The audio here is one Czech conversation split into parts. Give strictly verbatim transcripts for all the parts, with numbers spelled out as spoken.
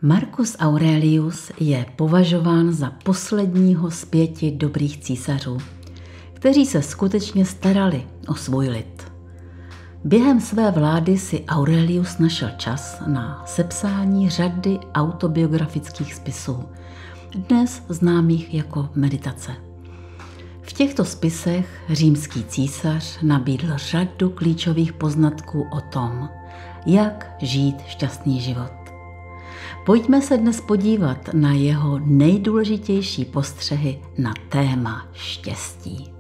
Marcus Aurelius je považován za posledního z pěti dobrých císařů, kteří se skutečně starali o svůj lid. Během své vlády si Aurelius našel čas na sepsání řady autobiografických spisů, dnes známých jako meditace. V těchto spisech římský císař nabídl řadu klíčových poznatků o tom, jak žít šťastný život. Pojďme se dnes podívat na jeho nejdůležitější postřehy na téma štěstí.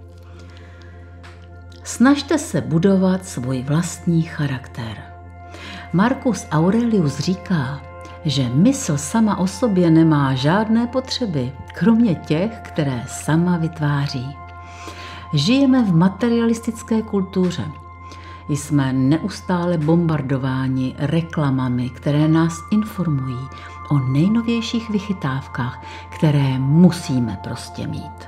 Snažte se budovat svůj vlastní charakter. Marcus Aurelius říká, že mysl sama o sobě nemá žádné potřeby, kromě těch, které sama vytváří. Žijeme v materialistické kultuře. Jsme neustále bombardováni reklamami, které nás informují o nejnovějších vychytávkách, které musíme prostě mít.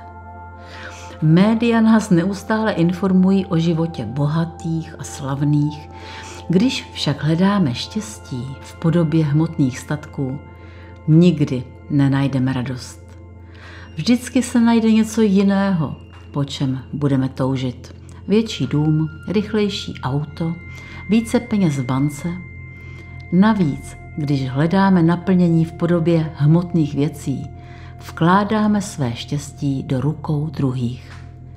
Média nás neustále informují o životě bohatých a slavných. Když však hledáme štěstí v podobě hmotných statků, nikdy nenajdeme radost. Vždycky se najde něco jiného, po čem budeme toužit. Větší dům, rychlejší auto, více peněz v bance. Navíc, když hledáme naplnění v podobě hmotných věcí, vkládáme své štěstí do rukou druhých.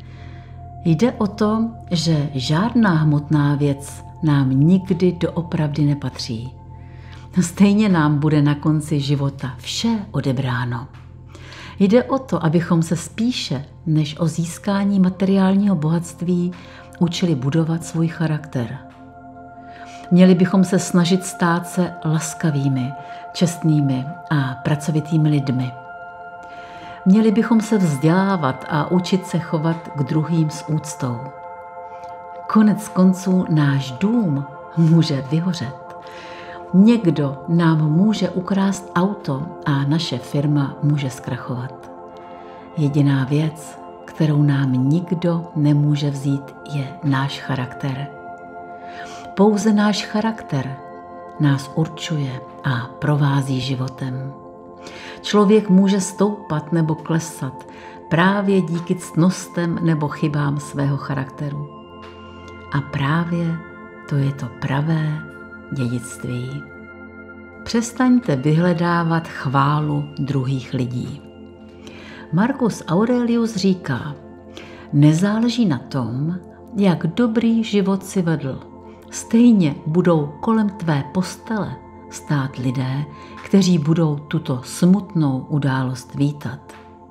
Jde o to, že žádná hmotná věc nám nikdy doopravdy nepatří. Stejně nám bude na konci života vše odebráno. Jde o to, abychom se spíše než o získání materiálního bohatství učili budovat svůj charakter. Měli bychom se snažit stát se laskavými, čestnými a pracovitými lidmi. Měli bychom se vzdělávat a učit se chovat k druhým s úctou. Konec konců náš dům může vyhořet. Někdo nám může ukrást auto a naše firma může zkrachovat. Jediná věc, kterou nám nikdo nemůže vzít, je náš charakter. Pouze náš charakter nás určuje a provází životem. Člověk může stoupat nebo klesat právě díky ctnostem nebo chybám svého charakteru. A právě to je to pravé dědictví. Přestaňte vyhledávat chválu druhých lidí. Marcus Aurelius říká, nezáleží na tom, jak dobrý život si vedl. Stejně budou kolem tvé postele stát lidé, kteří budou tuto smutnou událost vítat.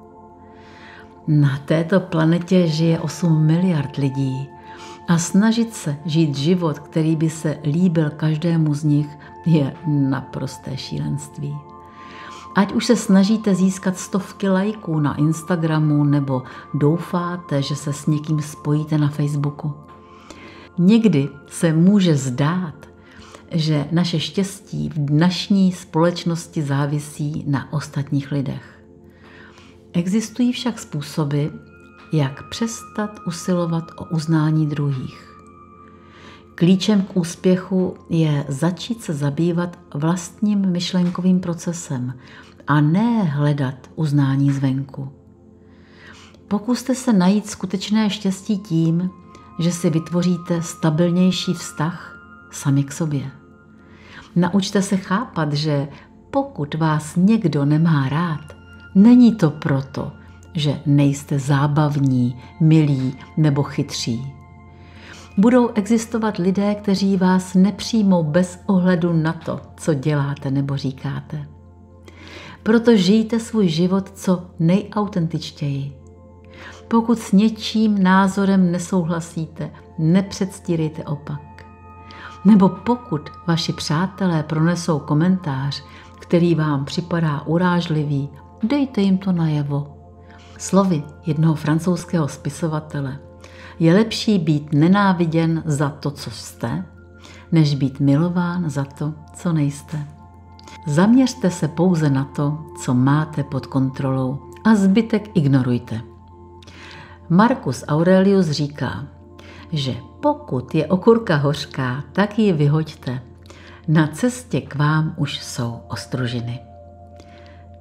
Na této planetě žije osm miliard lidí a snažit se žít život, který by se líbil každému z nich, je naprosté šílenství. Ať už se snažíte získat stovky lajků na Instagramu nebo doufáte, že se s někým spojíte na Facebooku. Někdy se může zdát, že naše štěstí v dnešní společnosti závisí na ostatních lidech. Existují však způsoby, jak přestat usilovat o uznání druhých. Klíčem k úspěchu je začít se zabývat vlastním myšlenkovým procesem a ne hledat uznání zvenku. Pokuste se najít skutečné štěstí tím, že si vytvoříte stabilnější vztah sami k sobě. Naučte se chápat, že pokud vás někdo nemá rád, není to proto, že nejste zábavní, milí nebo chytří. Budou existovat lidé, kteří vás nepřijmou bez ohledu na to, co děláte nebo říkáte. Proto žijte svůj život co nejautentičtěji. Pokud s něčím názorem nesouhlasíte, nepředstírejte opak. Nebo pokud vaši přátelé pronesou komentář, který vám připadá urážlivý, dejte jim to najevo. Slovy jednoho francouzského spisovatele, je lepší být nenáviděn za to, co jste, než být milován za to, co nejste. Zaměřte se pouze na to, co máte pod kontrolou a zbytek ignorujte. Marcus Aurelius říká, že pokud je okurka hořká, tak ji vyhoďte. Na cestě k vám už jsou ostružiny.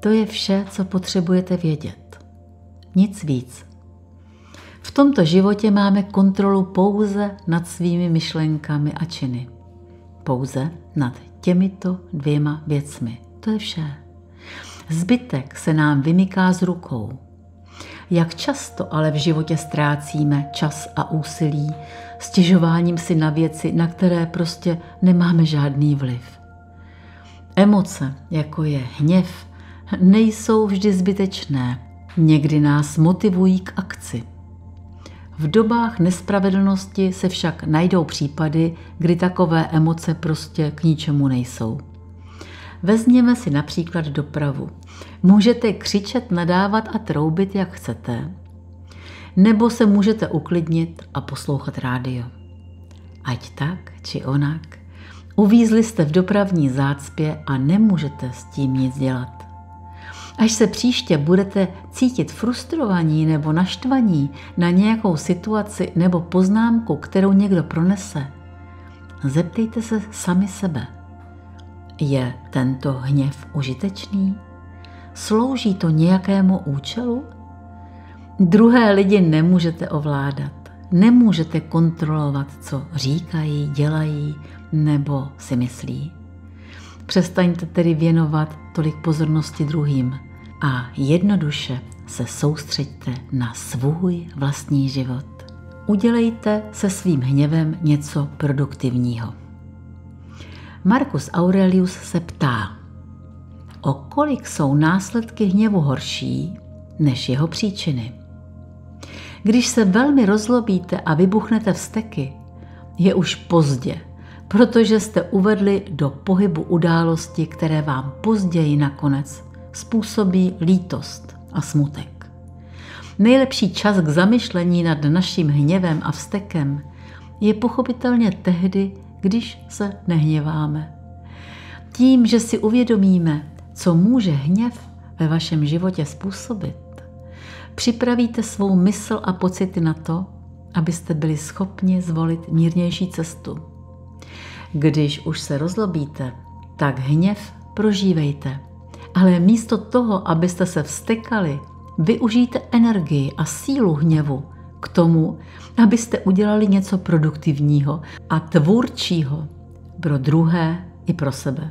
To je vše, co potřebujete vědět. Nic víc. V tomto životě máme kontrolu pouze nad svými myšlenkami a činy. Pouze nad těmito dvěma věcmi. To je vše. Zbytek se nám vymyká z rukou. Jak často ale v životě ztrácíme čas a úsilí stěžováním si na věci, na které prostě nemáme žádný vliv. Emoce, jako je hněv, nejsou vždy zbytečné. Někdy nás motivují k akci. V dobách nespravedlnosti se však najdou případy, kdy takové emoce prostě k ničemu nejsou. Vezměme si například dopravu. Můžete křičet, nadávat a troubit, jak chcete, nebo se můžete uklidnit a poslouchat rádio. Ať tak, či onak, uvízli jste v dopravní zácpě a nemůžete s tím nic dělat. Až se příště budete cítit frustrovaní nebo naštvaní na nějakou situaci nebo poznámku, kterou někdo pronese, zeptejte se sami sebe. Je tento hněv užitečný? Slouží to nějakému účelu? Druhé lidi nemůžete ovládat. Nemůžete kontrolovat, co říkají, dělají nebo si myslí. Přestaňte tedy věnovat tolik pozornosti druhým a jednoduše se soustřeďte na svůj vlastní život. Udělejte se svým hněvem něco produktivního. Marcus Aurelius se ptá, o kolik jsou následky hněvu horší než jeho příčiny. Když se velmi rozlobíte a vybuchnete vzteky, je už pozdě, protože jste uvedli do pohybu události, které vám později nakonec způsobí lítost a smutek. Nejlepší čas k zamyšlení nad naším hněvem a vztekem je pochopitelně tehdy, když se nehněváme. Tím, že si uvědomíme, co může hněv ve vašem životě způsobit, připravíte svou mysl a pocity na to, abyste byli schopni zvolit mírnější cestu. Když už se rozlobíte, tak hněv prožívejte, ale místo toho, abyste se vztekali, využijte energii a sílu hněvu k tomu, abyste udělali něco produktivního a tvůrčího pro druhé i pro sebe.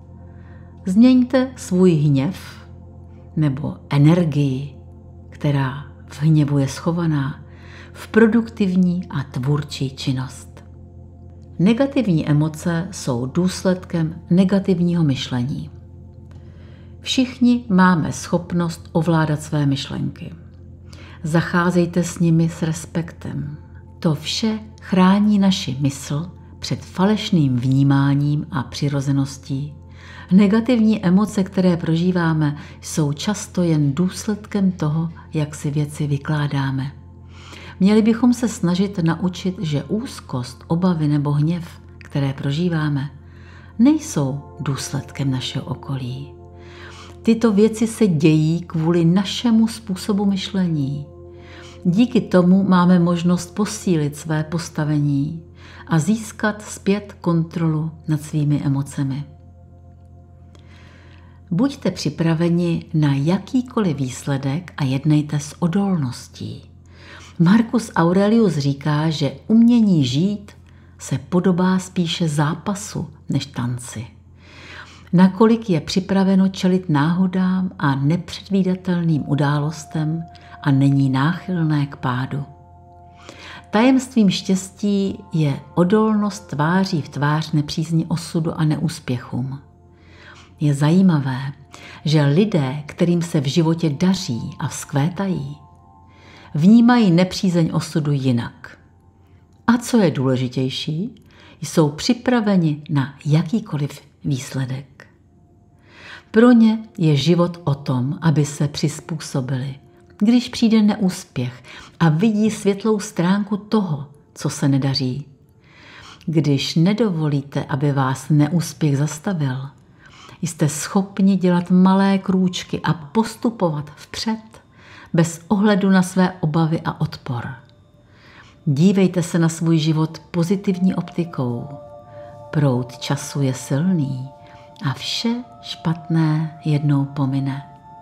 Změňte svůj hněv nebo energii, která v hněvu je schovaná, v produktivní a tvůrčí činnost. Negativní emoce jsou důsledkem negativního myšlení. Všichni máme schopnost ovládat své myšlenky. Zacházejte s nimi s respektem. To vše chrání naši mysl před falešným vnímáním a přirozeností. Negativní emoce, které prožíváme, jsou často jen důsledkem toho, jak si věci vykládáme. Měli bychom se snažit naučit, že úzkost, obavy nebo hněv, které prožíváme, nejsou důsledkem našeho okolí. Tyto věci se dějí kvůli našemu způsobu myšlení. Díky tomu máme možnost posílit své postavení a získat zpět kontrolu nad svými emocemi. Buďte připraveni na jakýkoliv výsledek a jednejte s odolností. Marcus Aurelius říká, že umění žít se podobá spíše zápasu než tanci. Nakolik je připraveno čelit náhodám a nepředvídatelným událostem a není náchylné k pádu. Tajemstvím štěstí je odolnost tváří v tvář nepřízni osudu a neúspěchům. Je zajímavé, že lidé, kterým se v životě daří a vzkvétají, vnímají nepřízeň osudu jinak. A co je důležitější, jsou připraveni na jakýkoliv výsledek. Pro ně je život o tom, aby se přizpůsobili, když přijde neúspěch a vidí světlou stránku toho, co se nedaří. Když nedovolíte, aby vás neúspěch zastavil, jste schopni dělat malé krůčky a postupovat vpřed bez ohledu na své obavy a odpor. Dívejte se na svůj život pozitivní optikou. Proud času je silný a vše špatné jednou pomine.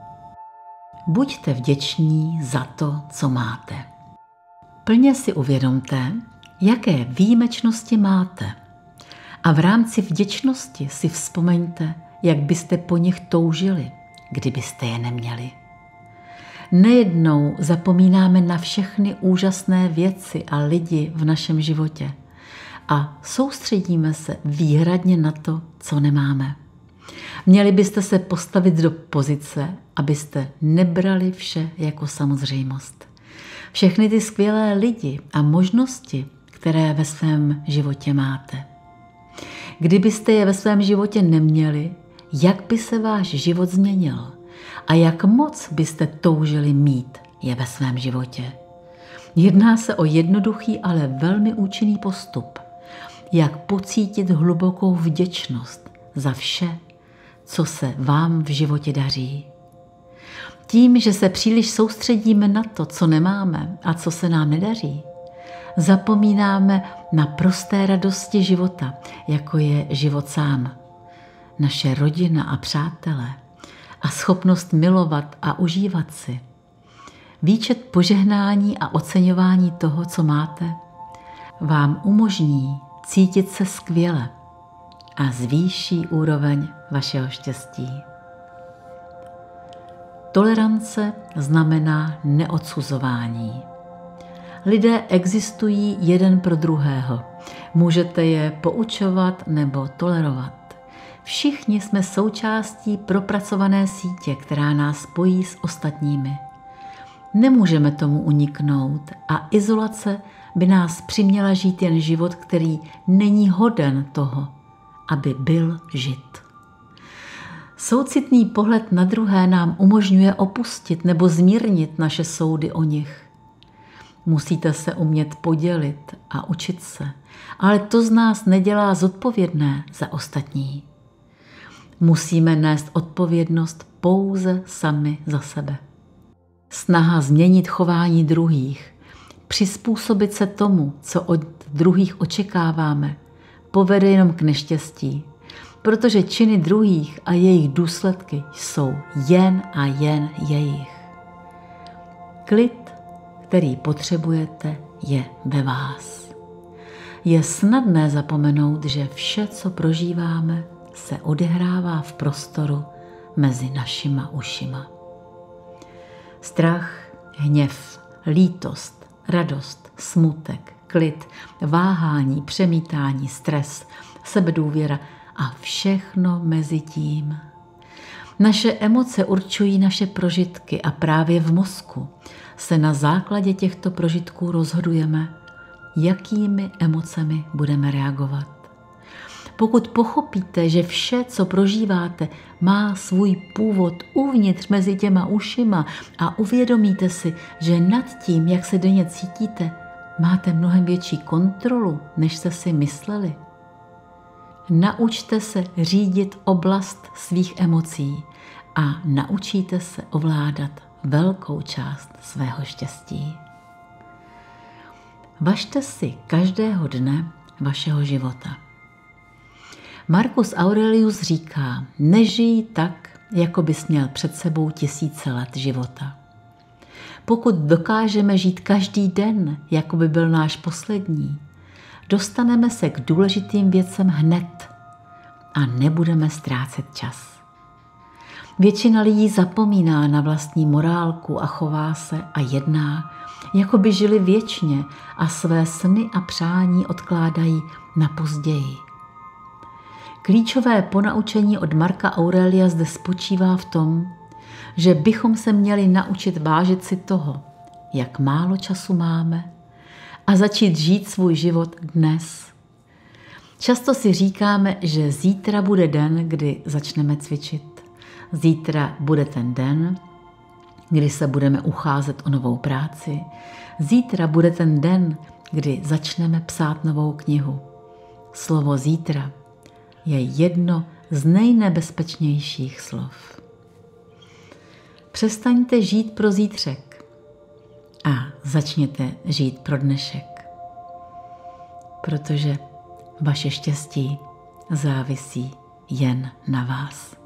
Buďte vděční za to, co máte. Plně si uvědomte, jaké výjimečnosti máte. A v rámci vděčnosti si vzpomeňte, jak byste po nich toužili, kdybyste je neměli. Nejednou zapomínáme na všechny úžasné věci a lidi v našem životě a soustředíme se výhradně na to, co nemáme. Měli byste se postavit do pozice, abyste nebrali vše jako samozřejmost. Všechny ty skvělé lidi a možnosti, které ve svém životě máte. Kdybyste je ve svém životě neměli, jak by se váš život změnil a jak moc byste toužili mít je ve svém životě. Jedná se o jednoduchý, ale velmi účinný postup, jak pocítit hlubokou vděčnost za vše, co se vám v životě daří. Tím, že se příliš soustředíme na to, co nemáme a co se nám nedaří, zapomínáme na prosté radosti života, jako je život sám, naše rodina a přátelé a schopnost milovat a užívat si. Výčet požehnání a oceňování toho, co máte, vám umožní cítit se skvěle a zvýší úroveň vašeho štěstí. Tolerance znamená neodsuzování. Lidé existují jeden pro druhého. Můžete je poučovat nebo tolerovat. Všichni jsme součástí propracované sítě, která nás spojí s ostatními. Nemůžeme tomu uniknout a izolace by nás přiměla žít jen život, který není hoden toho, aby byl žit. Soucitný pohled na druhé nám umožňuje opustit nebo zmírnit naše soudy o nich. Musíte se umět podělit a učit se, ale to z nás nedělá zodpovědné za ostatní. Musíme nést odpovědnost pouze sami za sebe. Snaha změnit chování druhých, přizpůsobit se tomu, co od druhých očekáváme, povede jenom k neštěstí, protože činy druhých a jejich důsledky jsou jen a jen jejich. Klid, který potřebujete, je ve vás. Je snadné zapomenout, že vše, co prožíváme, se odehrává v prostoru mezi našima ušima. Strach, hněv, lítost, radost, smutek, klid, váhání, přemítání, stres, sebedůvěra a všechno mezi tím. Naše emoce určují naše prožitky a právě v mozku se na základě těchto prožitků rozhodujeme, jakými emocemi budeme reagovat. Pokud pochopíte, že vše, co prožíváte, má svůj původ uvnitř mezi těma ušima a uvědomíte si, že nad tím, jak se denně cítíte, máte mnohem větší kontrolu, než jste si mysleli. Naučte se řídit oblast svých emocí a naučíte se ovládat velkou část svého štěstí. Važte si každého dne vašeho života. Marcus Aurelius říká, nežij tak, jako bys měl před sebou tisíce let života. Pokud dokážeme žít každý den, jako by byl náš poslední, dostaneme se k důležitým věcem hned a nebudeme ztrácet čas. Většina lidí zapomíná na vlastní morálku a chová se a jedná, jako by žili věčně a své sny a přání odkládají na později. Klíčové ponaučení od Marca Aurelia zde spočívá v tom, že bychom se měli naučit vážit si toho, jak málo času máme, a začít žít svůj život dnes. Často si říkáme, že zítra bude den, kdy začneme cvičit. Zítra bude ten den, kdy se budeme ucházet o novou práci. Zítra bude ten den, kdy začneme psát novou knihu. Slovo zítra je jedno z nejnebezpečnějších slov. Přestaňte žít pro zítřek a začněte žít pro dnešek, protože vaše štěstí závisí jen na vás.